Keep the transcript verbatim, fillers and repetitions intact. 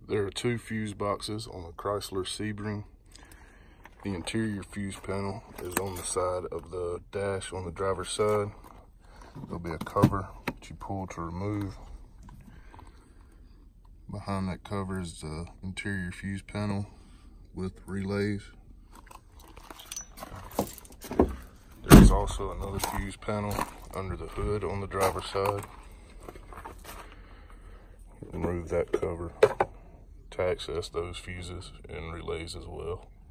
There are two fuse boxes on the Chrysler Sebring. The interior fuse panel is on the side of the dash on the driver's side. There'll be a cover that you pull to remove. Behind that cover is the interior fuse panel with relays. There's also another fuse panel under the hood on the driver's side. Remove that cover to access those fuses and relays as well.